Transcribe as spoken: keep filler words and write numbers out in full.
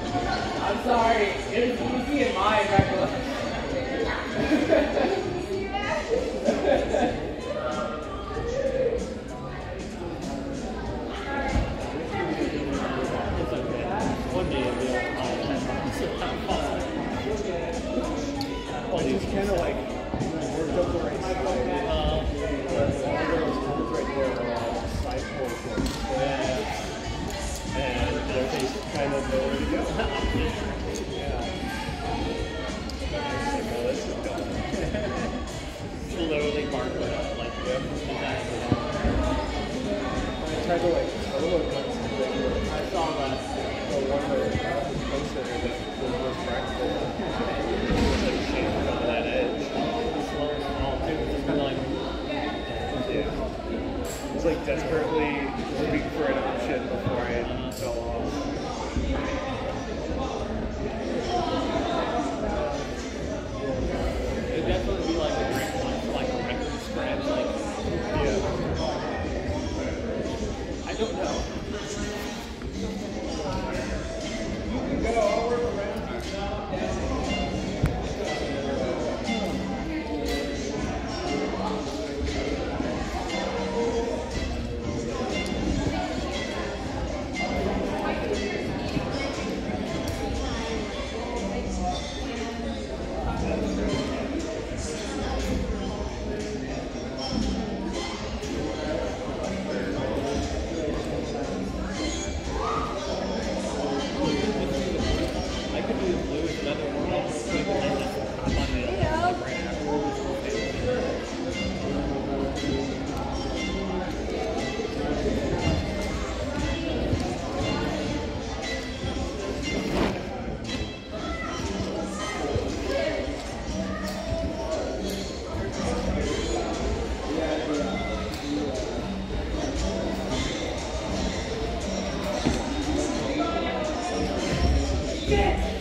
I'm sorry. It was easy in my recollection. One day it'll be like, well, it's just kind of like worked up the right side. uh, Those holes right there are all side portions. yeah. And they kind of know where to go. Yeah. It's like, oh, this is dumb. Literally mark it up, like, Yep. exactly. I tried to like solo cut something. I saw that. The one that posted it that was practical. It's like shaved on that edge. Slow and small, too. It's just kind of like, Yeah. It's like desperately looking for an option before I uh, fell off. it'd definitely be like a great one for like a record scratch. Like, Yeah. I don't know. I could do the blue with another one. And just hop on the like right afterwards. Yes!